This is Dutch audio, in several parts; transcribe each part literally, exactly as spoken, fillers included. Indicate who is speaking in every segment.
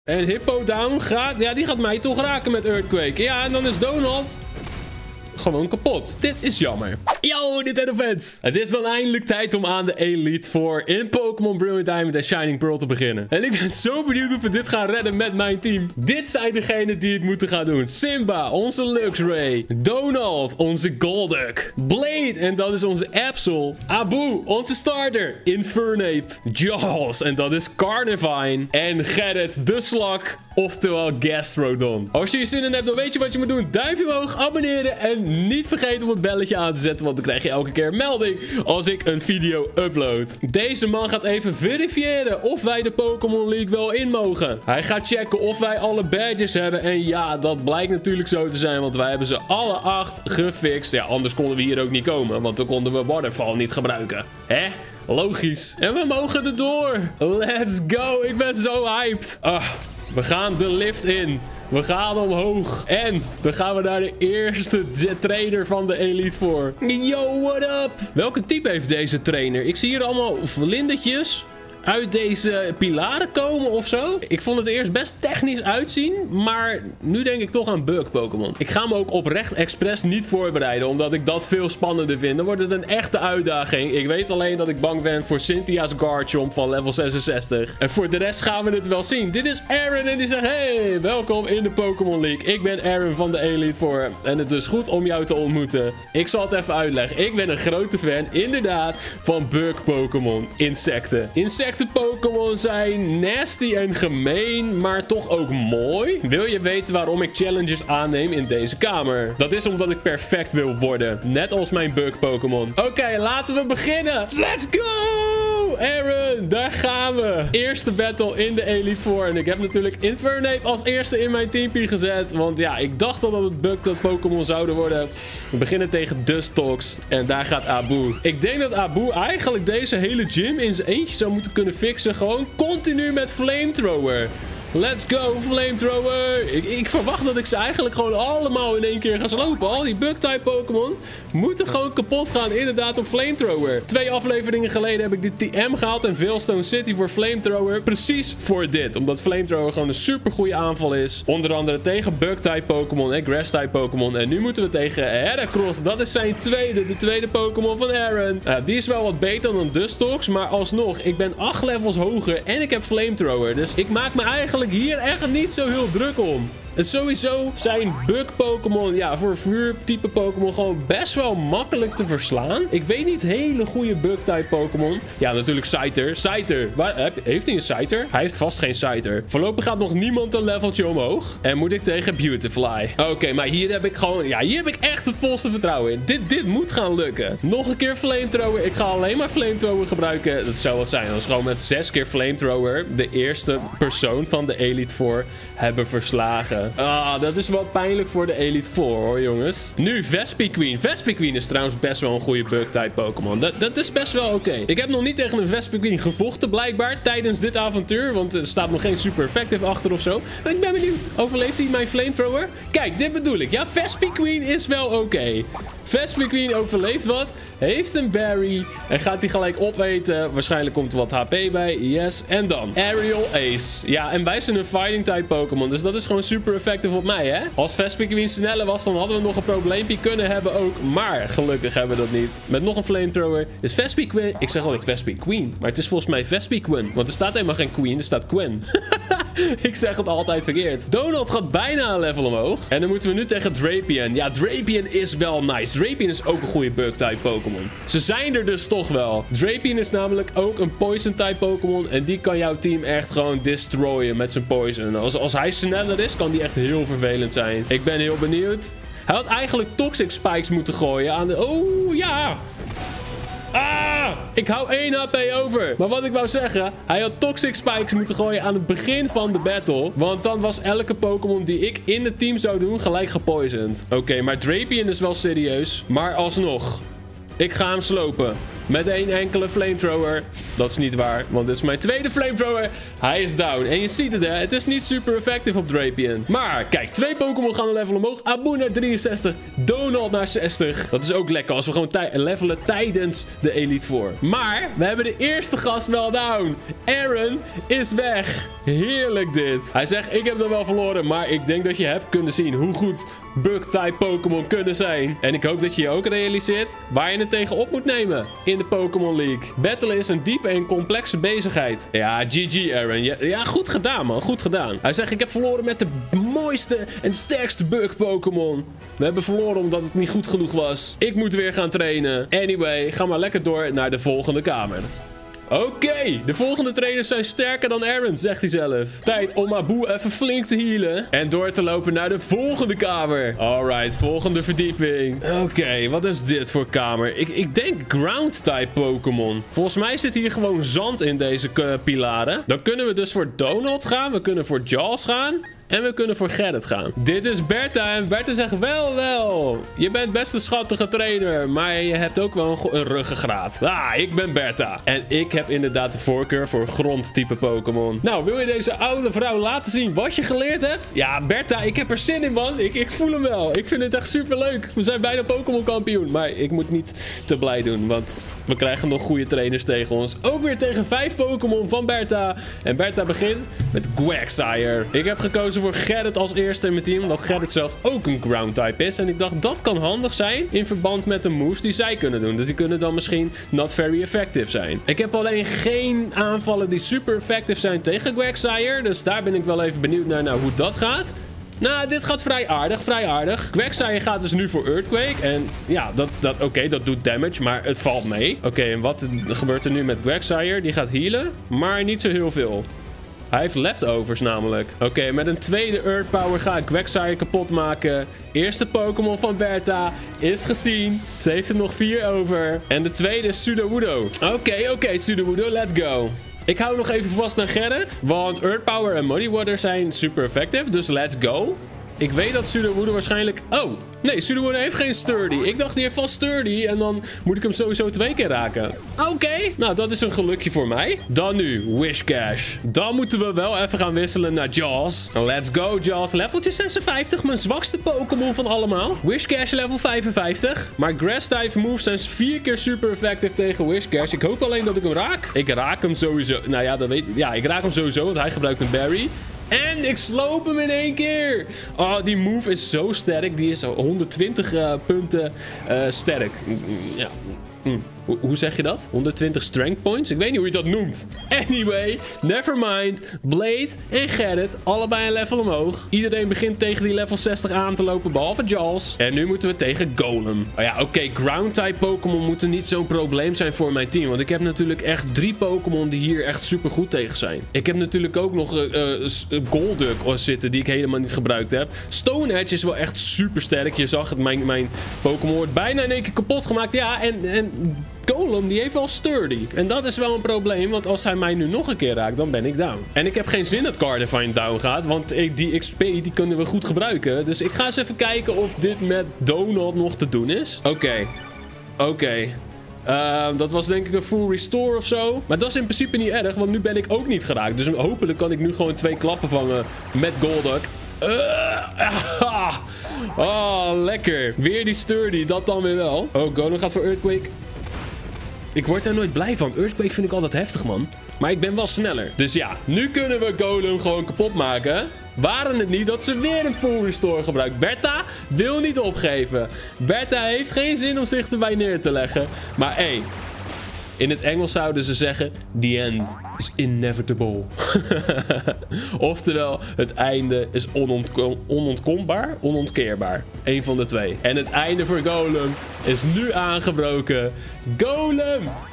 Speaker 1: En Hippo Down gaat... Ja, die gaat mij toch raken met Earthquake. Ja, en dan is Donald... gewoon kapot. Dit is jammer. Yo, Nintendo fans. Het is dan eindelijk tijd om aan de Elite Four in Pokémon Brilliant Diamond en Shining Pearl te beginnen. En ik ben zo benieuwd of we dit gaan redden met mijn team. Dit zijn degenen die het moeten gaan doen. Simba, onze Luxray. Donald, onze Golduck. Blade, en dat is onze Absol. Abu, onze starter. Infernape. Jaws, en dat is Carnivine. En Gerrit, de Slak. Oftewel Gastrodon. Als je er zin in hebt, dan weet je wat je moet doen. Duimpje omhoog, abonneren en niet vergeten om het belletje aan te zetten, want dan krijg je elke keer een melding als ik een video upload. Deze man gaat even verifiëren of wij de Pokémon League wel in mogen. Hij gaat checken of wij alle badges hebben. En ja, dat blijkt natuurlijk zo te zijn, want wij hebben ze alle acht gefixt. Ja, anders konden we hier ook niet komen, want dan konden we Waterfall niet gebruiken. Hè? Logisch. En we mogen erdoor. Let's go. Ik ben zo hyped. Ah. We gaan de lift in. We gaan omhoog. En dan gaan we naar de eerste trainer van de Elite Four. Yo, what up? Welke type heeft deze trainer? Ik zie hier allemaal vlindertjes uit deze pilaren komen of zo. Ik vond het eerst best technisch uitzien, maar nu denk ik toch aan bug Pokémon. Ik ga me ook oprecht expres niet voorbereiden, omdat ik dat veel spannender vind. Dan wordt het een echte uitdaging. Ik weet alleen dat ik bang ben voor Cynthia's Garchomp van level zesenzestig. En voor de rest gaan we het wel zien. Dit is Aaron en die zegt, hey, welkom in de Pokémon League. Ik ben Aaron van de Elite Four en het is goed om jou te ontmoeten. Ik zal het even uitleggen. Ik ben een grote fan, inderdaad, van bug Pokémon. Insecten. Insecten De Pokémon zijn nasty en gemeen, maar toch ook mooi. Wil je weten waarom ik challenges aanneem in deze kamer? Dat is omdat ik perfect wil worden. Net als mijn bug Pokémon. Oké, okay, laten we beginnen. Let's go! Aaron, daar gaan we. Eerste battle in de Elite Four. En ik heb natuurlijk Infernape als eerste in mijn teampie gezet. Want ja, ik dacht al dat het bug dat Pokémon zouden worden. We beginnen tegen Dustox. En daar gaat Abu. Ik denk dat Abu eigenlijk deze hele gym in zijn eentje zou moeten kunnen fixen. Gewoon continu met Flamethrower. Let's go, Flamethrower. Ik, ik verwacht dat ik ze eigenlijk gewoon allemaal in één keer ga slopen. Al die bug-type Pokémon moeten gewoon kapot gaan. Inderdaad op Flamethrower. Twee afleveringen geleden heb ik de T M gehaald in Veilstone City voor Flamethrower. Precies voor dit. Omdat Flamethrower gewoon een super goede aanval is. Onder andere tegen bug-type Pokémon en grass-type Pokémon. En nu moeten we tegen Heracross. Dat is zijn tweede. De tweede Pokémon van Aaron. Uh, die is wel wat beter dan Dustox. Maar alsnog, ik ben acht levels hoger. En ik heb Flamethrower. Dus ik maak me eigenlijk hier echt niet zo heel druk om. En sowieso zijn bug Pokémon, ja, voor vuurtype Pokémon gewoon best wel makkelijk te verslaan. Ik weet niet hele goede bug-type Pokémon. Ja, natuurlijk Scyther. Scyther. Waar, heb, heeft hij een Scyther? Hij heeft vast geen Scyther. Voorlopig gaat nog niemand een leveltje omhoog. En moet ik tegen Beautifly. Oké, okay, maar hier heb ik gewoon, ja, hier heb ik echt het volste vertrouwen in. Dit, dit moet gaan lukken. Nog een keer Flamethrower. Ik ga alleen maar Flamethrower gebruiken. Dat zou wat zijn. Dat is gewoon met zes keer Flamethrower de eerste persoon van de Elite Four hebben verslagen. Ah, dat is wel pijnlijk voor de Elite Four, hoor, jongens. Nu Vespiquen. Vespiquen is trouwens best wel een goede bug-type Pokémon. Dat, dat is best wel oké. Okay. Ik heb nog niet tegen een Vespiquen gevochten, blijkbaar, tijdens dit avontuur. Want er staat nog geen super effective achter of zo. Maar ik ben benieuwd. Overleeft hij mijn Flamethrower? Kijk, dit bedoel ik. Ja, Vespiquen is wel oké. Okay. Vespiquen overleeft wat. Heeft een berry. En gaat hij gelijk opeten. Waarschijnlijk komt er wat H P bij. Yes. En dan Aerial Ace. Ja, en wij zijn een fighting type Pokémon. Dus dat is gewoon super effectief op mij, hè? Als Vespiquen sneller was, dan hadden we nog een probleempje kunnen hebben ook. Maar gelukkig hebben we dat niet. Met nog een Flamethrower. Dus Vespiquen. Ik zeg altijd Vespiquen. Maar het is volgens mij Vespiquen. Want er staat helemaal geen Queen. Er staat Quen. Ik zeg het altijd verkeerd. Donald gaat bijna een level omhoog. En dan moeten we nu tegen Drapion. Ja, Drapion is wel nice. Drapion is ook een goede bug-type Pokémon. Ze zijn er dus toch wel. Drapion is namelijk ook een Poison-type Pokémon. En die kan jouw team echt gewoon destroyen met zijn Poison. Als, als hij sneller is, kan die echt heel vervelend zijn. Ik ben heel benieuwd. Hij had eigenlijk Toxic Spikes moeten gooien aan de... Oh, ja! Ah! Ik hou één H P over. Maar wat ik wou zeggen, hij had Toxic Spikes moeten gooien aan het begin van de battle. Want dan was elke Pokémon die ik in het team zou doen gelijk gepoisoned. Oké, okay, maar Drapion is wel serieus. Maar alsnog, ik ga hem slopen. met één enkele flamethrower. Dat is niet waar, want dit is mijn tweede flamethrower. Hij is down. En je ziet het, hè. Het is niet super effectief op Drapion. Maar kijk, twee Pokémon gaan een level omhoog. Abu naar drieënzestig. Donald naar zestig. Dat is ook lekker als we gewoon levelen tijdens de Elite Four. Maar we hebben de eerste gast wel down. Aaron is weg. Heerlijk dit. Hij zegt, ik heb hem wel verloren. Maar ik denk dat je hebt kunnen zien hoe goed Bug-type Pokémon kunnen zijn. En ik hoop dat je je ook realiseert waar je het tegen op moet nemen in de Pokémon League. Battlen is een diepe en complexe bezigheid. Ja, G G Aaron. Ja, ja, goed gedaan man. Goed gedaan. Hij zegt, ik heb verloren met de mooiste en sterkste Bug Pokémon. We hebben verloren omdat het niet goed genoeg was. Ik moet weer gaan trainen. Anyway, ga maar lekker door naar de volgende kamer. Oké, okay, de volgende trainers zijn sterker dan Aaron, zegt hij zelf. Tijd om Abu even flink te healen. En door te lopen naar de volgende kamer. Alright, volgende verdieping. Oké, okay, wat is dit voor kamer? Ik, ik denk ground-type Pokémon. Volgens mij zit hier gewoon zand in deze uh, pilaren. Dan kunnen we dus voor Donald gaan. We kunnen voor Jaws gaan. En we kunnen voor Gerrit gaan. Dit is Bertha. En Bertha zegt wel, wel. Je bent best een schattige trainer. Maar je hebt ook wel een, een ruggengraat. Ah, ik ben Bertha. En ik heb inderdaad de voorkeur voor grondtype Pokémon. Nou, wil je deze oude vrouw laten zien wat je geleerd hebt? Ja, Bertha, ik heb er zin in, man. Ik, ik voel hem wel. Ik vind het echt super leuk. We zijn bijna Pokémon kampioen. Maar ik moet niet te blij doen. Want we krijgen nog goede trainers tegen ons. Ook weer tegen vijf Pokémon van Bertha. En Bertha begint met Quagsire. Ik heb gekozen voor Gerrit als eerste in mijn team, omdat Gerrit zelf ook een ground type is. En ik dacht, dat kan handig zijn in verband met de moves die zij kunnen doen. Dus die kunnen dan misschien not very effective zijn. Ik heb alleen geen aanvallen die super effective zijn tegen Quagsire. Dus daar ben ik wel even benieuwd naar, naar hoe dat gaat. Nou, dit gaat vrij aardig, vrij aardig. Quagsire gaat dus nu voor Earthquake. En ja, dat, dat, oké, okay, dat doet damage, maar het valt mee. Oké, okay, en wat gebeurt er nu met Quagsire? Die gaat healen, maar niet zo heel veel. Hij heeft leftovers namelijk. Oké, okay, met een tweede Earth Power ga ik Quagsire kapot maken. Eerste Pokémon van Bertha is gezien. Ze heeft er nog vier over. En de tweede is Sudowoodo. Oké, okay, oké, okay, Sudowoodo, let's go. Ik hou nog even vast aan Gerrit. Want Earth Power en Muddy Water zijn super effective. Dus let's go. Ik weet dat Sudowoodo waarschijnlijk... Oh, nee, Sudowoodo heeft geen Sturdy. Ik dacht, die heeft vast Sturdy. En dan moet ik hem sowieso twee keer raken. Oké. Okay. Nou, dat is een gelukje voor mij. Dan nu, Whiscash. Dan moeten we wel even gaan wisselen naar Jaws. Let's go, Jaws. Leveltje zesenvijftig. Mijn zwakste Pokémon van allemaal. Whiscash level vijfenvijftig. Maar Grass-type moves zijn vier keer super effectief tegen Whiscash. Ik hoop alleen dat ik hem raak. Ik raak hem sowieso. Nou ja, dat weet ik. Ja, ik raak hem sowieso, want hij gebruikt een berry. En ik sloop hem in één keer. Oh, die move is zo sterk. Die is honderdtwintig uh, punten uh, sterk. Ja. Hm. Hoe, hoe zeg je dat? honderdtwintig strength points? Ik weet niet hoe je dat noemt. Anyway, nevermind. Blade en Gerrit, allebei een level omhoog. Iedereen begint tegen die level zestig aan te lopen, behalve Jaws. En nu moeten we tegen Golem. Oh ja, oké, okay, ground-type Pokémon moeten niet zo'n probleem zijn voor mijn team. Want ik heb natuurlijk echt drie Pokémon die hier echt super goed tegen zijn. Ik heb natuurlijk ook nog uh, uh, Golduck zitten, die ik helemaal niet gebruikt heb. Stone Edge is wel echt super sterk. Je zag het, mijn, mijn Pokémon wordt bijna in één keer kapot gemaakt. Ja, en... en Golem, die heeft wel Sturdy. En dat is wel een probleem, want als hij mij nu nog een keer raakt, dan ben ik down. En ik heb geen zin dat Cardivine down gaat, want ik, die X P, die kunnen we goed gebruiken. Dus ik ga eens even kijken of dit met Donald nog te doen is. Oké. Okay. Oké. Okay. Uh, dat was denk ik een full restore of zo. Maar dat is in principe niet erg, want nu ben ik ook niet geraakt. Dus hopelijk kan ik nu gewoon twee klappen vangen met Golduck. Uh, ah, oh, lekker. Weer die Sturdy, dat dan weer wel. Oh, Golem gaat voor Earthquake. Ik word er nooit blij van. Earthquake vind ik altijd heftig, man. Maar ik ben wel sneller. Dus ja, nu kunnen we Golem gewoon kapot maken. Waren het niet dat ze weer een full restore gebruikt. Bertha wil niet opgeven. Bertha heeft geen zin om zich erbij neer te leggen. Maar hé, hey, in het Engels zouden ze zeggen, the end is inevitable. Oftewel, het einde is onontkom onontkombaar, onontkeerbaar. Eén van de twee. En het einde voor Golem is nu aangebroken. Golem!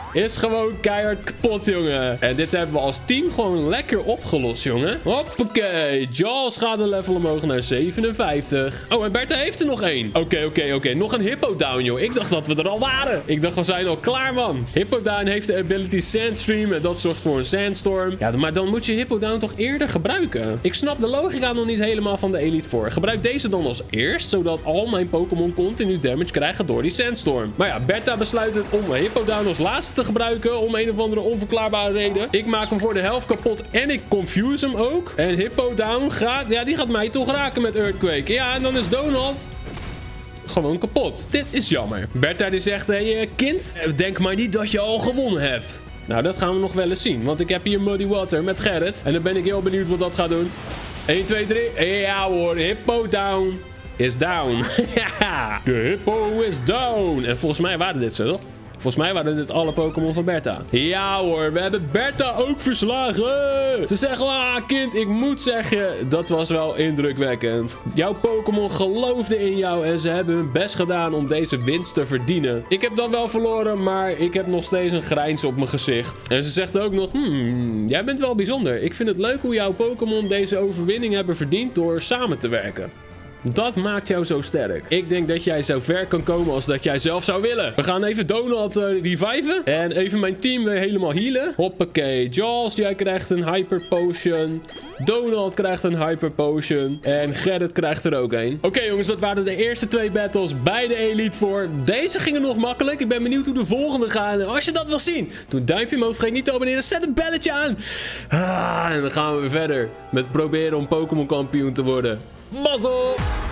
Speaker 1: is gewoon keihard kapot, jongen. En dit hebben we als team gewoon lekker opgelost, jongen. Hoppakee. Jaws gaat een level omhoog naar zevenenvijftig. Oh, en Bertha heeft er nog één. Oké, okay, oké, okay, oké. Okay. Nog een Hippo Down, joh. Ik dacht dat we er al waren. Ik dacht, we zijn al klaar, man. Hippo Down heeft de ability Sandstream en dat zorgt voor een Sandstorm. Ja, maar dan moet je Hippo Down toch eerder gebruiken. Ik snap de logica nog niet helemaal van de Elite Four. Gebruik deze dan als eerst, zodat al mijn Pokémon continu damage krijgen door die Sandstorm. Maar ja, Bertha besluit het om Hippo Down als laatste te gebruiken, om een of andere onverklaarbare reden. Ik maak hem voor de helft kapot en ik confuse hem ook. En Hippo Down gaat, ja, die gaat mij toch raken met Earthquake. Ja, en dan is Donald gewoon kapot. Dit is jammer. Bertha die zegt, hé hey, kind, denk maar niet dat je al gewonnen hebt. Nou, dat gaan we nog wel eens zien. Want ik heb hier Muddy Water met Gerrit. En dan ben ik heel benieuwd wat dat gaat doen. één, twee, drie. Ja hoor, Hippo Down is down. De Hippo is down. En volgens mij waren dit zo, toch? Volgens mij waren dit alle Pokémon van Bertha. Ja hoor, we hebben Bertha ook verslagen. Ze zeggen, ah kind, ik moet zeggen, dat was wel indrukwekkend. Jouw Pokémon geloofden in jou en ze hebben hun best gedaan om deze winst te verdienen. Ik heb dan wel verloren, maar ik heb nog steeds een grijns op mijn gezicht. En ze zegt ook nog, hmm, jij bent wel bijzonder. Ik vind het leuk hoe jouw Pokémon deze overwinning hebben verdiend door samen te werken. Dat maakt jou zo sterk. Ik denk dat jij zo ver kan komen als dat jij zelf zou willen. We gaan even Donald uh, reviven. En even mijn team weer helemaal healen. Hoppakee. Jaws, jij krijgt een Hyper Potion. Donald krijgt een Hyper Potion. En Gerrit krijgt er ook een. Oké okay, jongens, dat waren de eerste twee battles bij de Elite Four. Deze gingen nog makkelijk. Ik ben benieuwd hoe de volgende gaan. Als je dat wil zien, doe een duimpje omhoog. Vergeet niet te abonneren. Zet een belletje aan. Ah, en dan gaan we weer verder met proberen om Pokémon kampioen te worden. Mazzel!